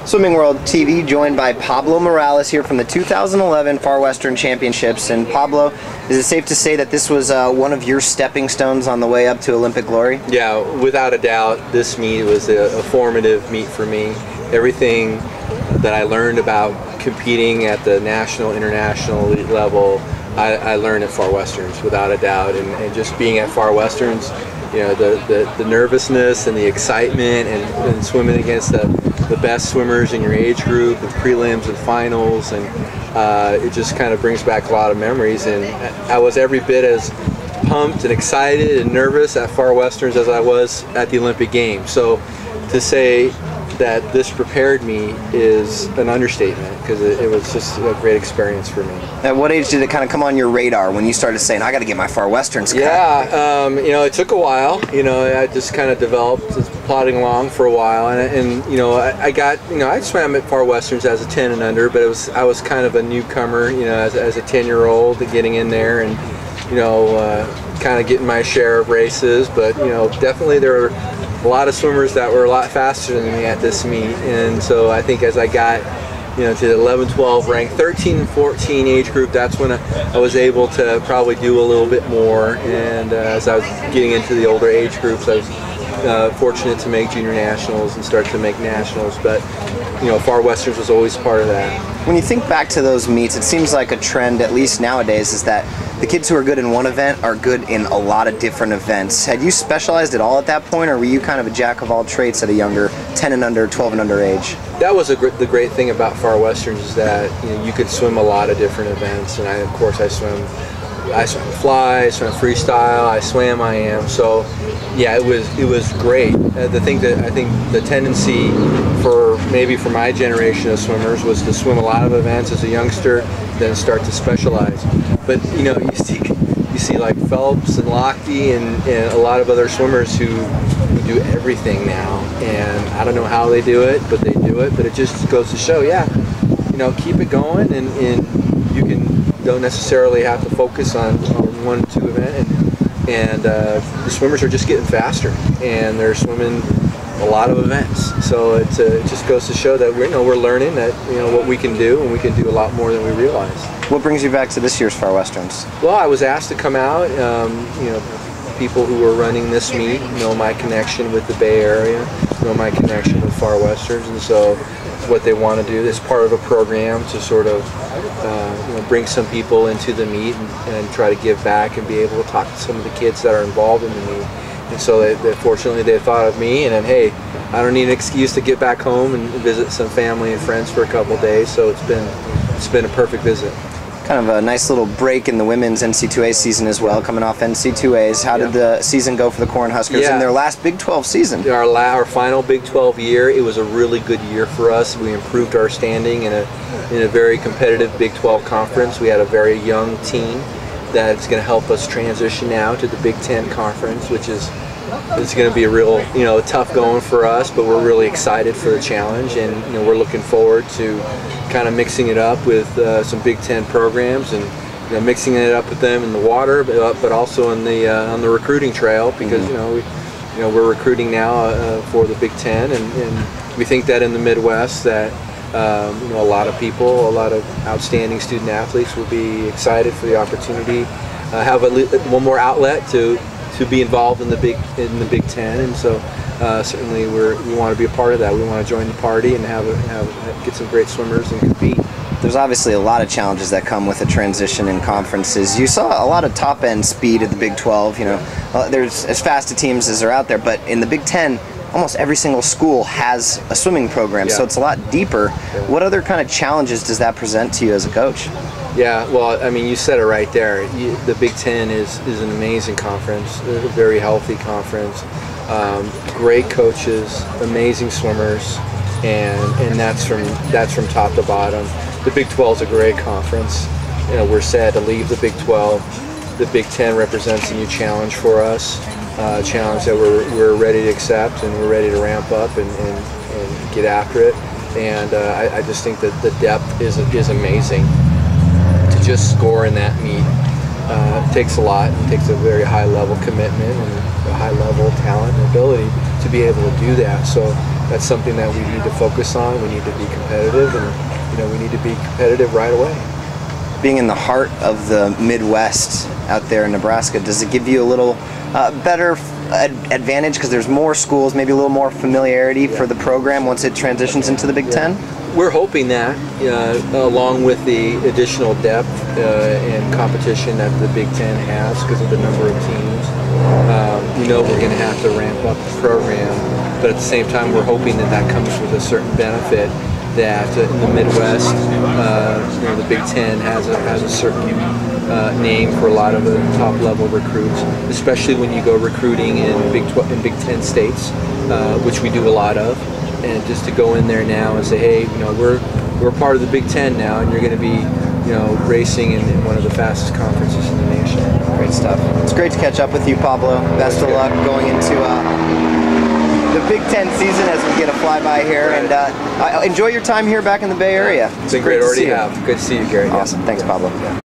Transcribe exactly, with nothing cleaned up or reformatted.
Swimming World T V, joined by Pablo Morales here from the two thousand eleven Far Western Championships. And Pablo, is it safe to say that this was uh, one of your stepping stones on the way up to Olympic glory? Yeah, without a doubt, this meet was a, a formative meet for me. Everything that I learned about competing at the national, international elite level, I, I learned at Far Westerns, without a doubt. And, and just being at Far Westerns, you know, the, the, the nervousness and the excitement and, and swimming against the, the best swimmers in your age group with prelims and finals, and uh, it just kind of brings back a lot of memories. And I was every bit as pumped and excited and nervous at Far Westerns as I was at the Olympic Games. So to say that this prepared me is an understatement, because it, it was just a great experience for me. At what age did it kind of come on your radar when you started saying, I got to get my Far Westerns cut? Yeah, um, you know, it took a while. You know, I just kind of developed, just plodding along for a while, and, and you know, I, I got, you know, I swam at Far Westerns as a ten and under, but it was I was kind of a newcomer, you know, as, as a ten-year-old, getting in there and, you know, uh, kind of getting my share of races. But you know, definitely there were a lot of swimmers that were a lot faster than me at this meet, and so I think as I got, you know, to the eleven, twelve rank, thirteen and fourteen age group, that's when I, I was able to probably do a little bit more. And uh, as I was getting into the older age groups, I was uh, fortunate to make junior nationals and start to make nationals. But you know, Far Westerns was always part of that. When you think back to those meets, it seems like a trend, at least nowadays, is that the kids who are good in one event are good in a lot of different events. Had you specialized at all at that point, or were you kind of a jack of all trades at a younger ten and under, twelve and under age? That was a gr the great thing about Far Westerns, is that you know, you could swim a lot of different events. And I, of course, I swim, I swam fly, I swam freestyle, I swam I am. So, yeah, it was it was great. Uh, the thing that I think the tendency for maybe for my generation of swimmers was to swim a lot of events as a youngster, then start to specialize. But you know, you see you see like Phelps and Lochte and, and a lot of other swimmers who, who do everything now, and I don't know how they do it, but they do it. But it just goes to show, yeah, you know, keep it going, and, and you can don't necessarily have to focus on, on one or two event, and, and uh, the swimmers are just getting faster, and they're swimming a lot of events. So it, uh, it just goes to show that we're, you know, we're learning that, you know, what we can do, and we can do a lot more than we realize. What brings you back to this year's Far Westerns? Well, I was asked to come out. Um, you know, people who were running this meet know my connection with the Bay Area, know my connection with Far Westerns, and so what they want to do is part of a program to sort of uh, you know, bring some people into the meet and, and try to give back and be able to talk to some of the kids that are involved in the meet. And so they, they, fortunately they thought of me, and then, hey, I don't need an excuse to get back home and visit some family and friends for a couple of days. So it's been it's been a perfect visit. Kind of a nice little break in the women's N C two A season as well, coming off N C two As. How yeah. did the season go for the Cornhuskers yeah. in their last Big twelve season? Our, la our final Big twelve year, it was a really good year for us. We improved our standing in a, in a very competitive Big twelve conference. We had a very young team that's going to help us transition now to the Big Ten conference, which is it's going to be a real, you know, tough going for us, but we're really excited for the challenge, and you know, we're looking forward to kind of mixing it up with uh, some Big Ten programs, and you know, mixing it up with them in the water, but, but also in the uh, on the recruiting trail, because mm-hmm. you know we, you know, we're recruiting now uh, for the Big Ten, and, and we think that in the Midwest that um, you know, a lot of people, a lot of outstanding student athletes will be excited for the opportunity, uh, have a, one more outlet to. to be involved in the big in the Big Ten, and so uh, certainly we're we want to be a part of that. We want to join the party and have, a, have get some great swimmers and compete. There's obviously a lot of challenges that come with a transition in conferences. You saw a lot of top end speed at the Big twelve. You know, uh, there's as fast a teams as are out there, but in the Big Ten, almost every single school has a swimming program, yeah. so it's a lot deeper. Yeah. What other kind of challenges does that present to you as a coach? Yeah, well, I mean, you said it right there. You, the Big Ten is, is an amazing conference, a very healthy conference, um, great coaches, amazing swimmers, and and that's from that's from top to bottom. The Big twelve is a great conference. You know, we're sad to leave the Big twelve. The Big Ten represents a new challenge for us, uh, a challenge that we're we're ready to accept, and we're ready to ramp up and and, and get after it. And uh, I, I just think that the depth is is amazing. Just score in that meet uh, takes a lot. It takes a very high level commitment and a high level talent and ability to be able to do that. So that's something that we need to focus on. We need to be competitive, and you know, we need to be competitive right away. Being in the heart of the Midwest out there in Nebraska, does it give you a little uh, better ad advantage because there's more schools, maybe a little more familiarity yeah. for the program once it transitions into the Big yeah. Ten? We're hoping that, uh, along with the additional depth uh, and competition that the Big Ten has because of the number of teams, um, we know we're going to have to ramp up the program, but at the same time we're hoping that that comes with a certain benefit that uh, in the Midwest, uh, you know, the Big Ten has a, has a certain uh, name for a lot of the top level recruits, especially when you go recruiting in Big twelve, in Big Ten states, uh, which we do a lot of. And just to go in there now and say, hey, you know, we're we're part of the Big Ten now, and you're going to be, you know, racing in, in one of the fastest conferences in the nation. Great stuff. It's great to catch up with you, Pablo. Best of luck going into uh, the Big Ten season as we get a flyby here, right. and uh, enjoy your time here back in the Bay Area. It's been great, great already have. Good to see you, Gary. Awesome. Thanks, Pablo.